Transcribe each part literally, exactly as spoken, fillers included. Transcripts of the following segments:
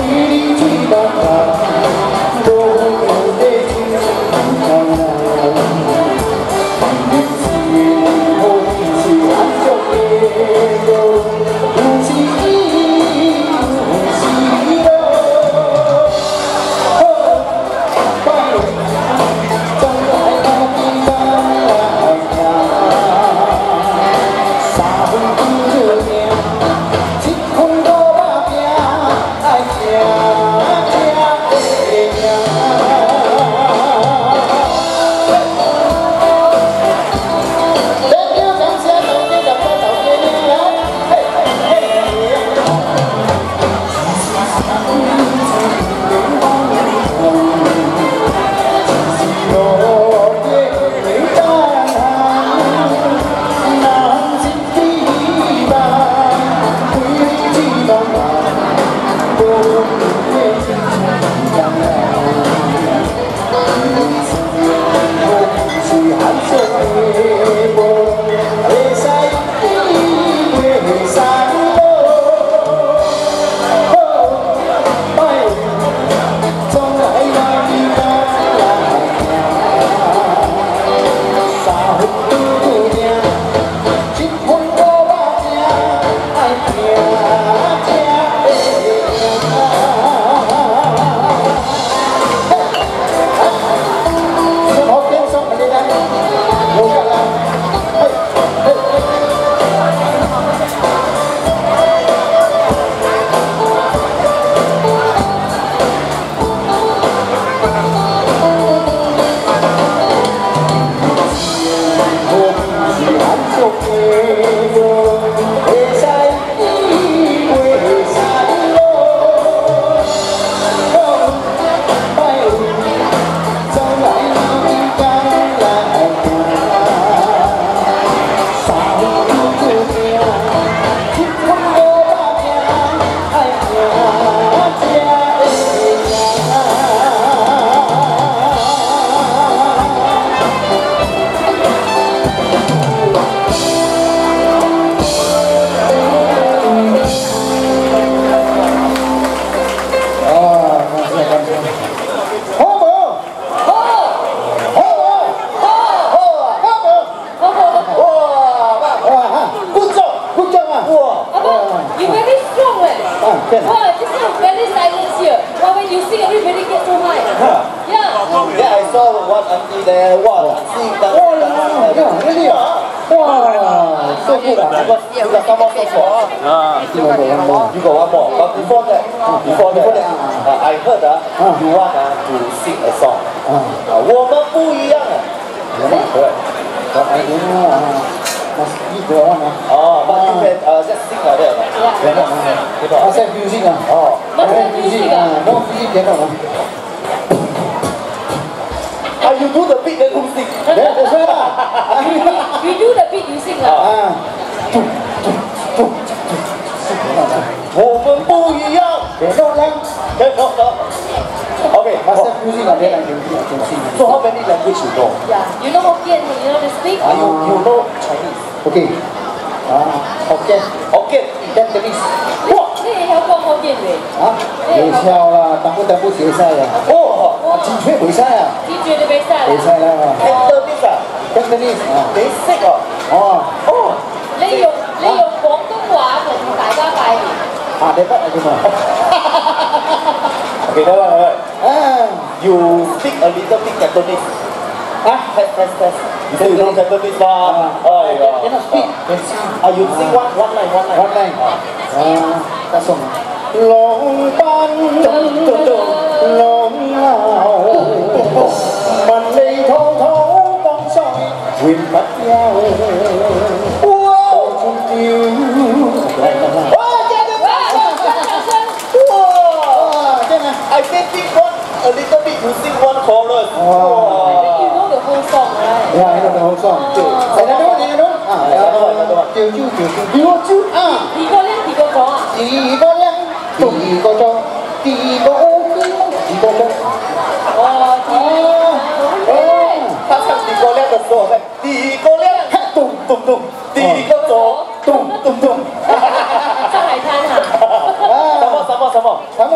什么什么什么啊？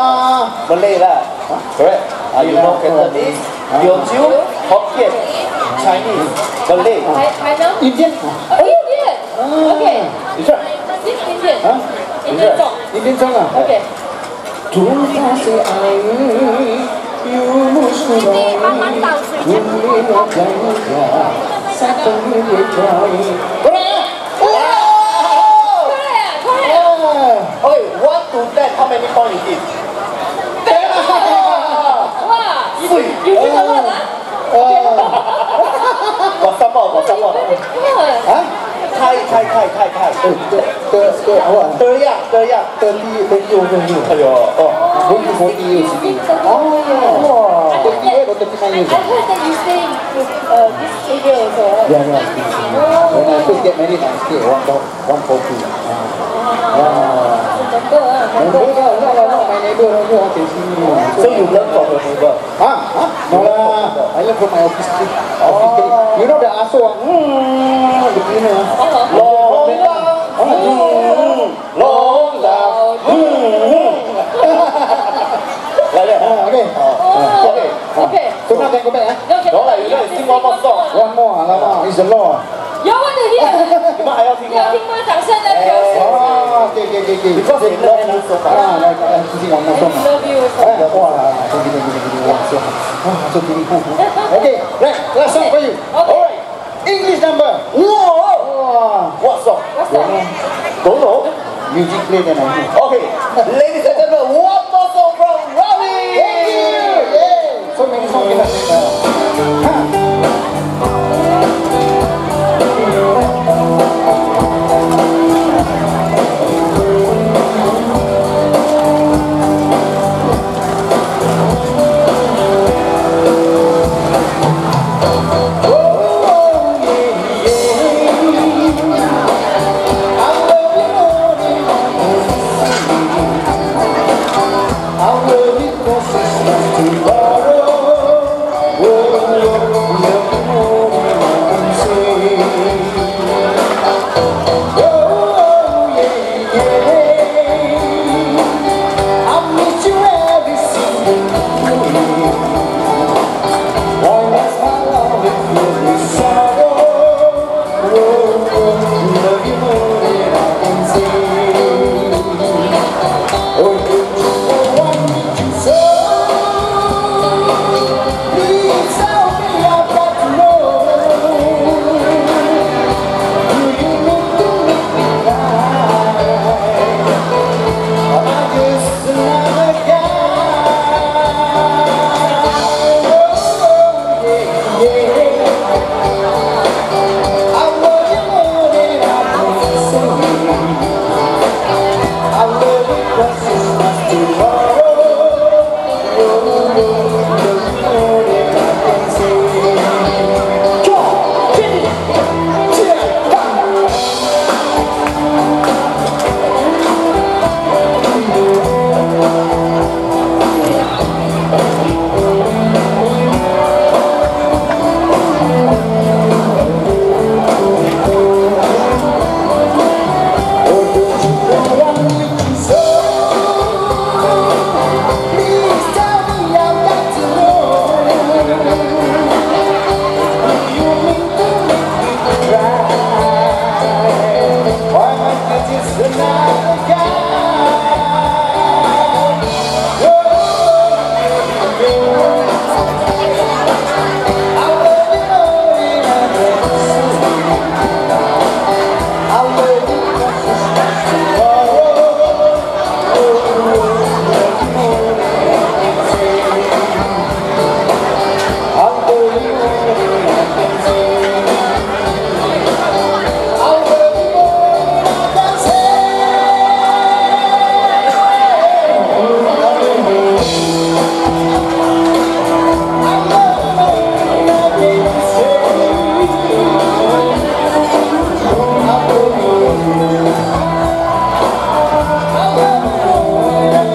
Malay lah. Correct. Uh, you know Cantonese, Teochew, Hokkien, Chinese, Malay, Indian. Oh, Indian. Okay. Is that? This Indian. Huh? Indian song. Indian song ah. Okay. Tuhan kasih air, Yunus mulai, Bumi wajahnya, satu hidai. Correct. Correct. Correct. Okay, one to ten, how many points is it? Wow. You you drink a lot, ah? Got some more, got some more. Huh? Thai, Thai, Thai, Thai, Thai. Ter, ter, ter, awak. Teriak, teriak. Thirty, thirty over here. Ayo, oh. Forty, forty years. Oh, yeah. Thirty-eight or thirty-nine years. I heard that you stay with uh, this area also, right? Yeah, yeah. When I first get married, I stayed at one, one forty. Yeah. Member, ah, Neighbor member. lah, not lah, not my neighbor over here, can see me. So you learn from your neighbor? Huh? Huh? No lah, I learn from my office colleague. Office colleague. You know the aso ah? Hmm, the cleaner ah. Long lang, long lang. Like that. Ah, okay. Oh, Okay. okay. So now can go back ah? Okay. No lah, you guys sing one more song. One more, alamak, it's the law. You want to hear? 你们还要听吗？ 要听吗？掌声来表示。 Oh, okay, okay, okay, okay. Because they love you so much. Ah, like, uh, sing one more I song ah. love you also. Eh, wah, gini, gini, gini, gini, wah, so, wah, so gini. Okay, right, last song for you. Okay. Alright. English number. Whoa! Wah, What song? What's that? Don't know. music play then I hear. Okay, ladies and gentlemen, one more song from Ravi. Thank you. Yeah. So many songs kita sing. Ha.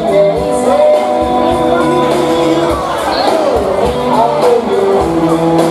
Oh,